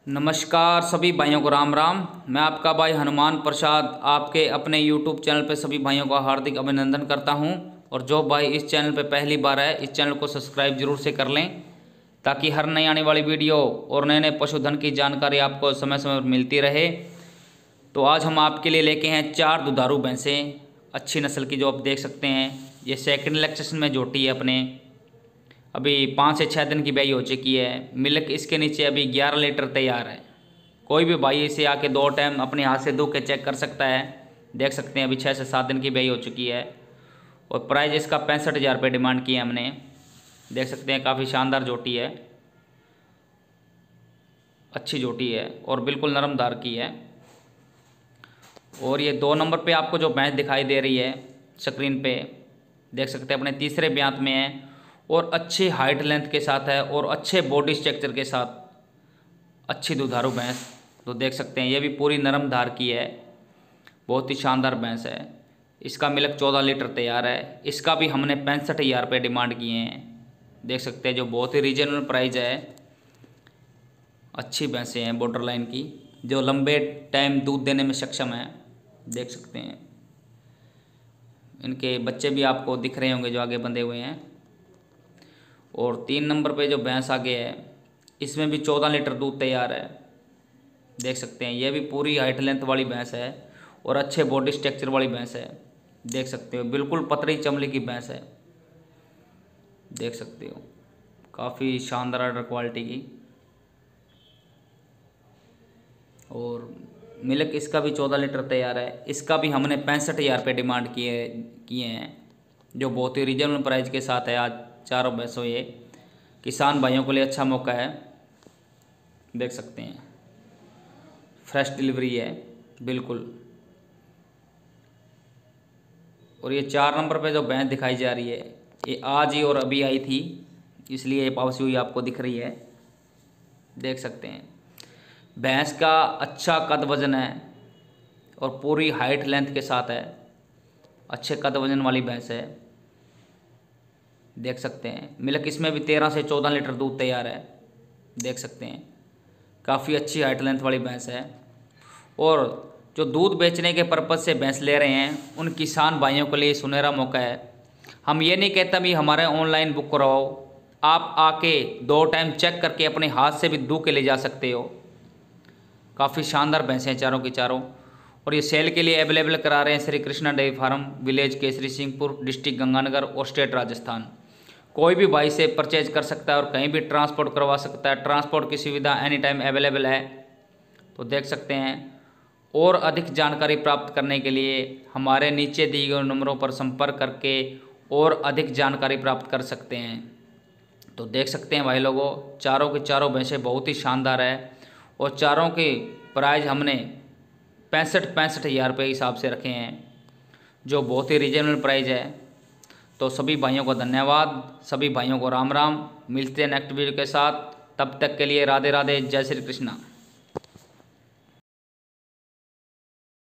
नमस्कार सभी भाइयों को राम राम। मैं आपका भाई हनुमान प्रसाद आपके अपने YouTube चैनल पे सभी भाइयों का हार्दिक अभिनंदन करता हूं। और जो भाई इस चैनल पे पहली बार है इस चैनल को सब्सक्राइब जरूर से कर लें ताकि हर नई आने वाली वीडियो और नए नए पशुधन की जानकारी आपको समय समय पर मिलती रहे। तो आज हम आपके लिए लेके हैं 4 दुधारू भैंसें अच्छी नस्ल की, जो आप देख सकते हैं। ये सेकंड लैक्टेशन में जोटी है अपने, अभी 5 से 6 दिन की ब्याई हो चुकी है। मिल्क इसके नीचे अभी 11 लीटर तैयार है। कोई भी भाई इसे आके 2 टाइम अपने हाथ से दूह के चेक कर सकता है। देख सकते हैं अभी 6 से 7 दिन की ब्याई हो चुकी है। और प्राइस इसका 65,000 रुपये डिमांड किया हमने। देख सकते हैं काफ़ी शानदार जोटी है, अच्छी जोटी है और बिल्कुल नरम दार की है। और ये 2 नंबर पे आपको जो भैंस दिखाई दे रही है स्क्रीन पे, देख सकते हैं अपने तीसरे ब्यांत में है और अच्छी हाइट लेंथ के साथ है और अच्छे बॉडी स्ट्रक्चर के साथ अच्छी दुधारू भैंस। तो देख सकते हैं ये भी पूरी नरम धार की है, बहुत ही शानदार भैंस है। इसका मिल्क 14 लीटर तैयार है। इसका भी हमने 65,000 रुपये डिमांड किए हैं। देख सकते हैं जो बहुत ही रीजनेबल प्राइस है। अच्छी भैंसें हैं बॉर्डर लाइन की, जो लंबे टाइम दूध देने में सक्षम है। देख सकते हैं इनके बच्चे भी आपको दिख रहे होंगे जो आगे बंधे हुए हैं। और 3 नंबर पे जो भैंस आगे है इसमें भी 14 लीटर दूध तैयार है। देख सकते हैं ये भी पूरी हाइट लेंथ वाली भैंस है और अच्छे बॉडी स्ट्रक्चर वाली भैंस है। देख सकते हो बिल्कुल पतली चमड़ी की भैंस है। देख सकते हो काफ़ी शानदार क्वालिटी की। और मिल्क इसका भी 14 लीटर तैयार है। इसका भी हमने 65,000 रुपये डिमांड किए हैं, जो बहुत ही रीजनेबल प्राइस के साथ है। आज चारों भैंसों ये किसान भाइयों के लिए अच्छा मौका है। देख सकते हैं फ्रेश डिलीवरी है बिल्कुल। और ये 4 नंबर पे जो भैंस दिखाई जा रही है ये आज ही और अभी आई थी, इसलिए ये पावसी हुई आपको दिख रही है। देख सकते हैं भैंस का अच्छा कद वजन है और पूरी हाइट लेंथ के साथ है। अच्छे कद वजन वाली भैंस है। देख सकते हैं मिल्क इसमें भी 13 से 14 लीटर दूध तैयार है। देख सकते हैं काफ़ी अच्छी हाइट लेंथ वाली भैंस है। और जो दूध बेचने के पर्पज़ से भैंस ले रहे हैं उन किसान भाइयों के लिए सुनहरा मौका है। हम ये नहीं कहते भी हमारे ऑनलाइन बुक कराओ, आप आके 2 टाइम चेक करके अपने हाथ से भी दूह के ले जा सकते हो। काफ़ी शानदार भैंसें हैं चारों की चारों। और ये सेल के लिए अवेलेबल करा रहे हैं Shri Krishna dairy farm, village Kesari Singhpur, district Ganganagar और स्टेट राजस्थान। कोई भी भाई से परचेज कर सकता है और कहीं भी ट्रांसपोर्ट करवा सकता है। ट्रांसपोर्ट की सुविधा एनी टाइम अवेलेबल है। तो देख सकते हैं और अधिक जानकारी प्राप्त करने के लिए हमारे नीचे दिए गए नंबरों पर संपर्क करके और अधिक जानकारी प्राप्त कर सकते हैं। तो देख सकते हैं भाई लोगों चारों की चारों भैंसें बहुत ही शानदार है और चारों की प्राइस हमने 65,000 रुपये हिसाब से रखे हैं, जो बहुत ही रीजनेबल प्राइस है। तो सभी भाइयों को धन्यवाद, सभी भाइयों को राम राम। मिलते हैं नेक्स्ट वीडियो के साथ, तब तक के लिए राधे राधे, जय श्री कृष्णा।